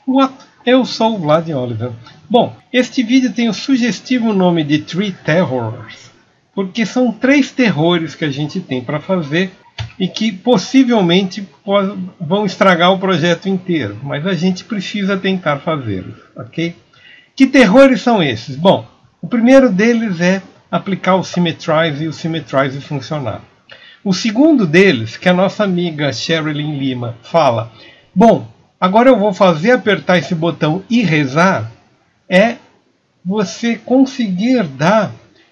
What? Eu sou o Vlad Oliver. Bom, este vídeo tem o sugestivo nome de Three Terrors, porque são 3 terrores que a gente tem para fazer e que possivelmente vão estragar o projeto inteiro, mas a gente precisa tentar fazê-los, ok? Que terrores são esses? Bom, o primeiro deles é aplicar o Symmetrize e o Symmetrize funcionar. O segundo deles, que a nossa amiga Sherilyn Lima fala, bom, agora eu vou fazer apertar esse botão e rezar, é você conseguir dar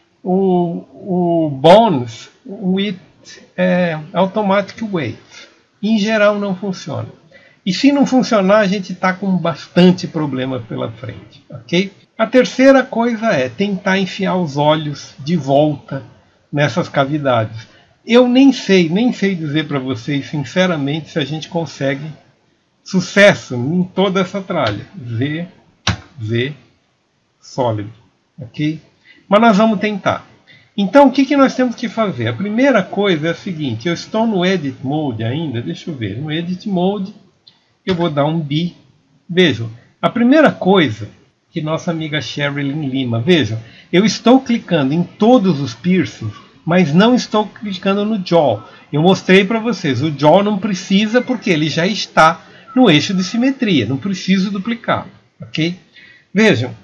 o Bones with Automatic Wave. Em geral não funciona. E se não funcionar, a gente está com bastante problema pela frente, ok? A terceira coisa é tentar enfiar os olhos de volta nessas cavidades. Eu nem sei dizer para vocês, sinceramente, se a gente consegue sucesso em toda essa tralha. Z, sólido, ok? Mas nós vamos tentar. Então, o que nós temos que fazer? A primeira coisa é a seguinte, eu estou no Edit Mode ainda, deixa eu ver, no Edit Mode, eu vou dar um B. Vejam, a primeira coisa que nossa amiga Sherilyn Lima, vejam, eu estou clicando em todos os piercings, mas não estou clicando no jaw. Eu mostrei para vocês, o jaw não precisa porque ele já está no eixo de simetria, não preciso duplicá-lo, ok? Vejam,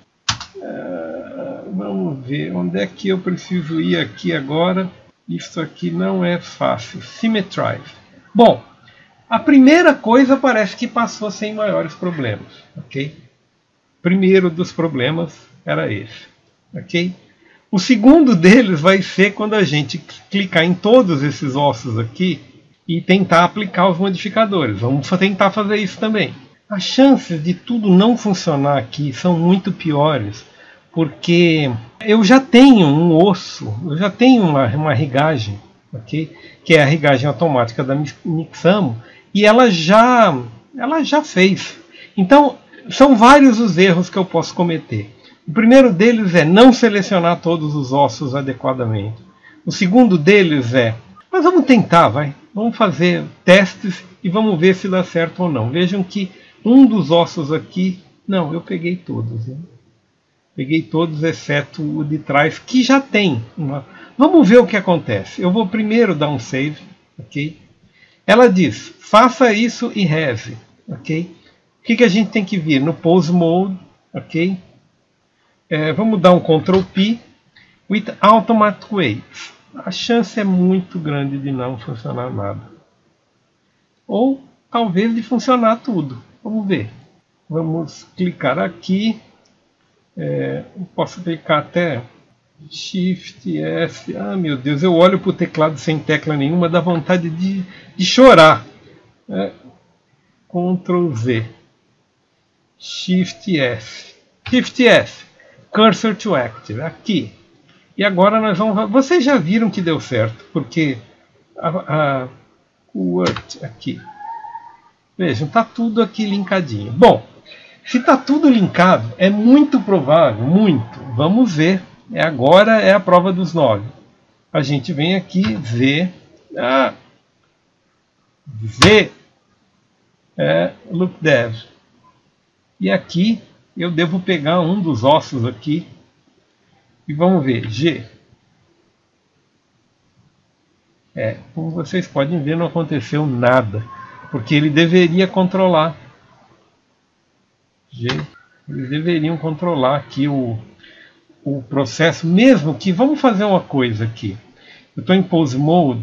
vamos ver, onde é que eu preciso ir aqui agora? Isso aqui não é fácil, Symmetrize. Bom, a primeira coisa parece que passou sem maiores problemas, ok? Primeiro dos problemas era esse, ok? O segundo deles vai ser quando a gente clicar em todos esses ossos aqui e tentar aplicar os modificadores. Vamos tentar fazer isso também. As chances de tudo não funcionar aqui são muito piores, porque eu já tenho um osso, eu já tenho uma rigagem, ok? Que é a rigagem automática da Mixamo, e ela já fez. Então, são vários os erros que eu posso cometer. O primeiro deles é não selecionar todos os ossos adequadamente. O segundo deles é, mas vamos tentar, vai. Vamos fazer testes e vamos ver se dá certo ou não. Vejam que um dos ossos aqui, não, eu peguei todos. Hein? Peguei todos, exceto o de trás, que já tem. Vamos ver o que acontece. Eu vou primeiro dar um save, ok? Ela diz, faça isso e reze, ok? O que a gente tem que vir? No Pose Mode, ok? Vamos dar um Ctrl P with Automatic Wave. A chance é muito grande de não funcionar nada. Ou talvez de funcionar tudo. Vamos ver. Vamos clicar aqui. Posso clicar até Shift S. Ah, meu Deus, eu olho para o teclado sem tecla nenhuma, dá vontade de chorar. Ctrl Z. Shift S. Shift S. Cursor to Active, aqui. E agora nós vamos... Vocês já viram que deu certo, porque o Word aqui. Vejam, está tudo aqui linkadinho. Bom, se está tudo linkado, é muito provável, muito. Vamos ver. Agora é a prova dos 9. A gente vem aqui, Z. Look Dev. E aqui eu devo pegar um dos ossos aqui e vamos ver, G. Como vocês podem ver, não aconteceu nada, porque ele deveria controlar. G. Eles deveriam controlar aqui o processo, mesmo que, vamos fazer uma coisa aqui. Eu estou em Pose Mode,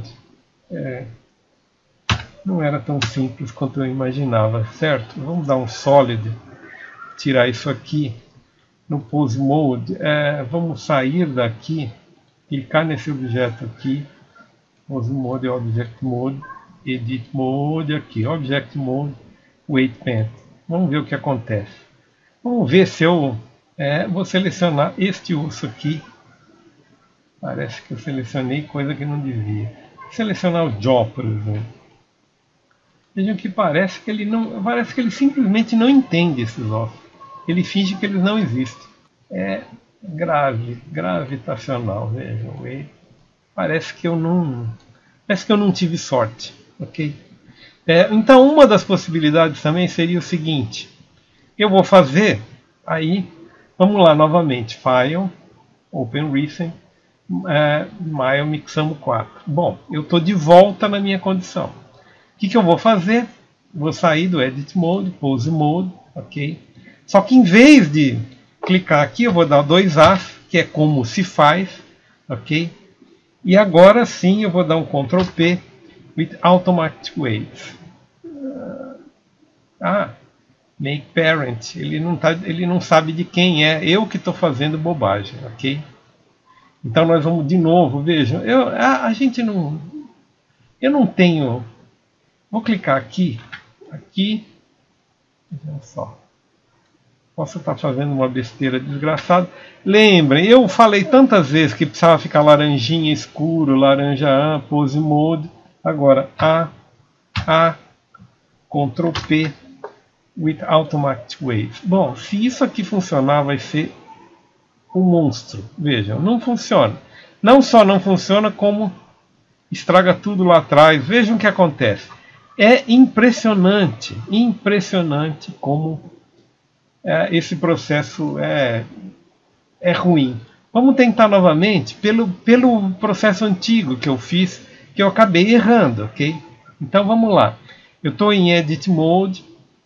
não era tão simples quanto eu imaginava, certo? Vamos dar um Solid. Tirar isso aqui no Pose Mode, vamos sair daqui, clicar nesse objeto aqui, Pose Mode, Object Mode, Edit Mode, aqui, Object Mode, Weight Paint. Vamos ver o que acontece. Vamos ver se eu vou selecionar este osso aqui. Parece que eu selecionei coisa que não devia. Selecionar o Jaw, por exemplo. Vejam que parece que ele simplesmente não entende esses ossos. Ele finge que eles não existem. É gravitacional, vejam. Parece que eu não tive sorte, ok? Então, uma das possibilidades também seria o seguinte: eu vou fazer, aí, vamos lá novamente, File, Open Recent, Maya Mixamo 4. Bom, eu estou de volta na minha condição. O que eu vou fazer? Vou sair do Edit Mode, Pose Mode, ok? Só que em vez de clicar aqui, eu vou dar 2 As, que é como se faz, ok? E agora sim eu vou dar um Ctrl P with Automatic Waves. Make Parent, ele não sabe de quem é, eu que estou fazendo bobagem, ok? Então nós vamos de novo, vejam, eu não tenho, vou clicar aqui, vejam só, posso estar fazendo uma besteira desgraçada. Lembrem, eu falei tantas vezes que precisava ficar laranjinha escuro, laranja Pose Mode, agora Ctrl P with Automatic Waves. Bom, se isso aqui funcionar, vai ser um monstro. Vejam, não funciona. Não só não funciona, como estraga tudo lá atrás. Vejam o que acontece. É impressionante como esse processo é ruim. Vamos tentar novamente pelo processo antigo que eu fiz, que eu acabei errando, ok? Então vamos lá. Eu estou em Edit Mode.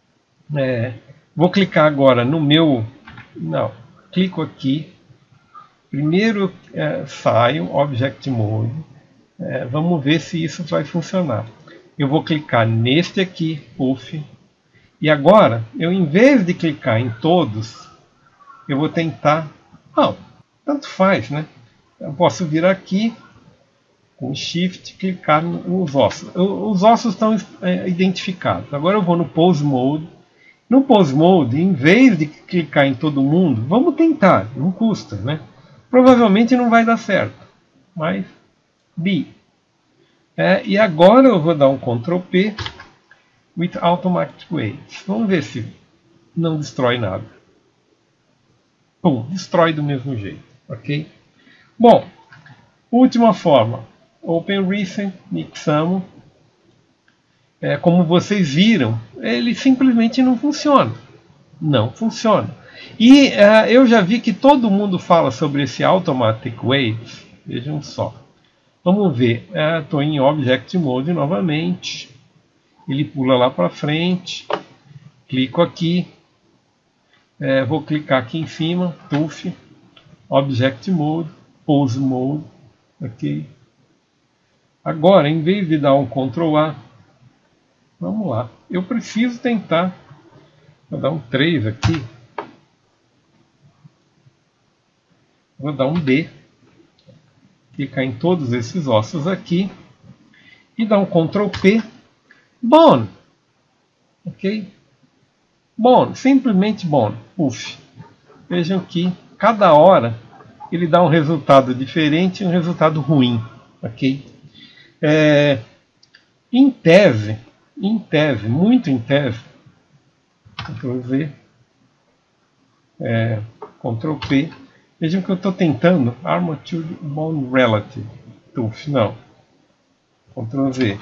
Vou clicar agora no meu... Não, clico aqui. Primeiro saio, Object Mode. Vamos ver se isso vai funcionar. Eu vou clicar neste aqui, Puff. E agora, em vez de clicar em todos, eu vou tentar... tanto faz, né? Eu posso vir aqui, com Shift, clicar nos ossos. Os ossos estão identificados. Agora eu vou no Pose Mode. No Pose Mode, em vez de clicar em todo mundo, vamos tentar, não custa, né? Provavelmente não vai dar certo, mas B. E agora eu vou dar um Ctrl P with Automatic Waves. Vamos ver se não destrói nada. Pum, destrói do mesmo jeito, ok? Bom, última forma, Open Recent, Mixamo. Como vocês viram, ele simplesmente não funciona. Não funciona. E eu já vi que todo mundo fala sobre esse Automatic Waves. Vejam só. Vamos ver. Estou em Object Mode novamente. Ele pula lá para frente. Clico aqui. Vou clicar aqui em cima. Tooth. Object Mode. Pose Mode. Ok. Agora, em vez de dar um Ctrl A, vamos lá. Eu preciso tentar. Vou dar um 3 aqui. Vou dar um D. Clicar em todos esses ossos aqui. E dar um Ctrl P. Bone. Ok? Bone. Simplesmente Bone. Puff. Vejam que cada hora ele dá um resultado diferente e um resultado ruim. Ok? Em tese, muito em tese, Ctrl V, Ctrl P. Vejam que eu estou tentando Armature Bone Relative. Tooth, não. Ctrl V.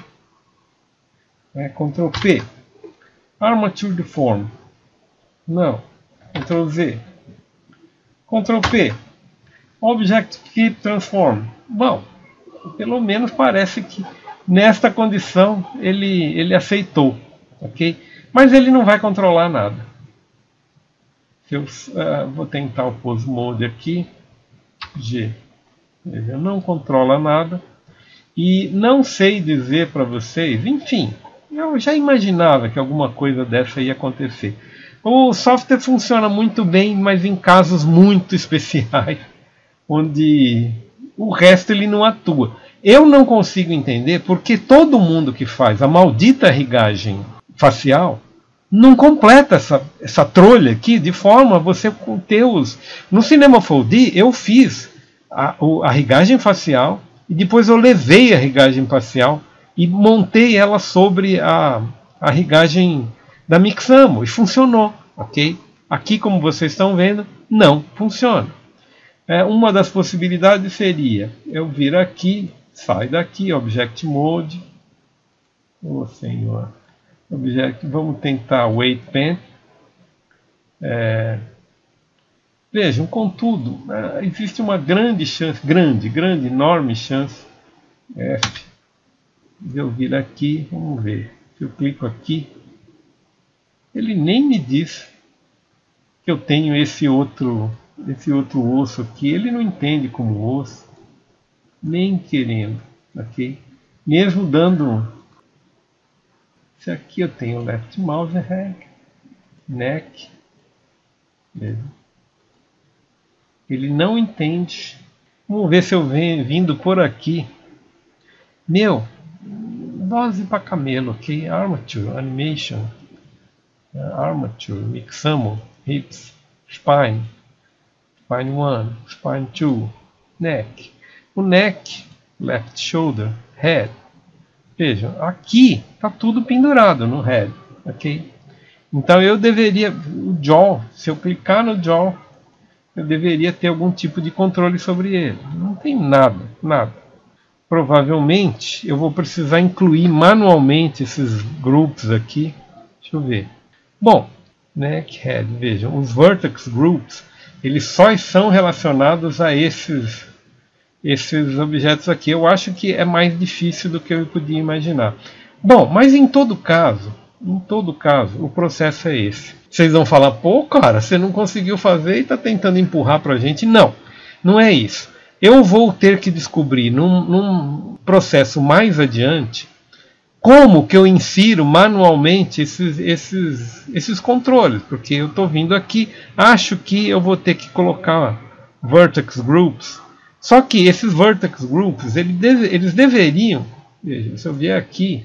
Ctrl P. Armature Form. Não. Ctrl Z. Ctrl P. Object Keep Transform. Bom, pelo menos parece que nesta condição ele aceitou, ok? Mas ele não vai controlar nada. Eu vou tentar o Pose Mode aqui, G. Ele não controla nada. E não sei dizer para vocês, enfim, eu já imaginava que alguma coisa dessa ia acontecer. O software funciona muito bem, mas em casos muito especiais, onde o resto ele não atua. Eu não consigo entender porque todo mundo que faz a maldita rigagem facial não completa essa trolha aqui de forma a você ter os... No Cinema 4D eu fiz a rigagem facial e depois eu levei a rigagem facial e montei ela sobre a rigagem da Mixamo e funcionou, ok? Aqui, como vocês estão vendo, não funciona. Uma das possibilidades seria eu vir aqui, sai daqui, Object Mode, senhor, Object, vamos tentar Weight Pen, Vejam, contudo, existe uma grande chance, enorme chance, F, de eu vir aqui, vamos ver, se eu clico aqui, ele nem me diz que eu tenho esse outro osso aqui, ele não entende como osso, nem querendo, ok? Mesmo dando, se aqui eu tenho left mouse head, neck, ele não entende. Vamos ver se eu venho vindo por aqui. Dose para camelo, ok? Armature, animation, armature, mixamo, hips, spine 1, spine 2, neck. O neck, left shoulder, head. Vejam, aqui está tudo pendurado no head, ok? Então eu deveria, o jaw, se eu clicar no jaw, eu deveria ter algum tipo de controle sobre ele. Não tem nada. Provavelmente eu vou precisar incluir manualmente esses grupos aqui. Deixa eu ver. Bom, neck, head, vejam, os vertex groups, eles só são relacionados a esses objetos aqui. Eu acho que é mais difícil do que eu podia imaginar. Bom, mas em todo caso, o processo é esse. Vocês vão falar, pô, cara, você não conseguiu fazer e está tentando empurrar para a gente. Não é isso. Eu vou ter que descobrir num processo mais adiante como que eu insiro manualmente esses controles, porque eu estou vindo aqui, acho que eu vou ter que colocar vertex groups. Só que esses vertex groups, eles deveriam, veja, se eu vier aqui,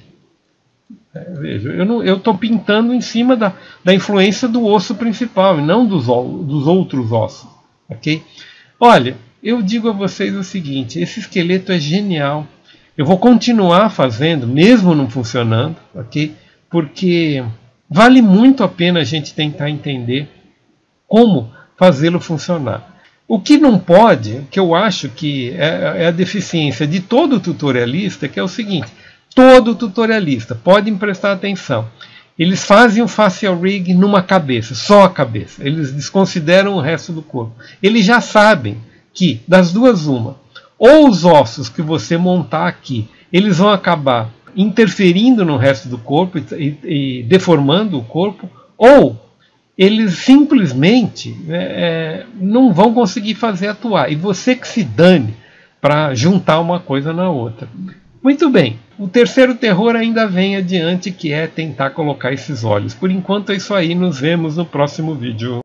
veja, eu estou pintando em cima da influência do osso principal e não dos outros ossos, ok? Olha, eu digo a vocês o seguinte, esse esqueleto é genial. Eu vou continuar fazendo, mesmo não funcionando, ok? Porque vale muito a pena a gente tentar entender como fazê-lo funcionar. O que não pode, que eu acho que é a deficiência de todo tutorialista, que é o seguinte, todo tutorialista, podem prestar atenção, eles fazem o facial rig numa cabeça, só a cabeça, eles desconsideram o resto do corpo. Eles já sabem que, das duas uma, ou os ossos que você montar aqui, eles vão acabar interferindo no resto do corpo e deformando o corpo, ou eles simplesmente não vão conseguir fazer atuar. E você que se dane para juntar uma coisa na outra. Muito bem, o terceiro terror ainda vem adiante, que é tentar colocar esses olhos. Por enquanto é isso aí, nos vemos no próximo vídeo.